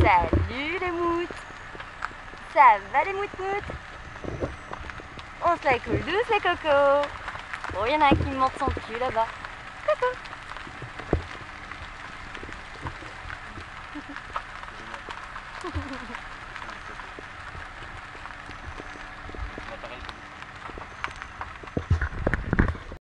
Salut les moutes. Ça va les moutes-moutes? On se la coule douce les cocos. Oh, il y en a un qui me montre son cul là-bas. Coucou.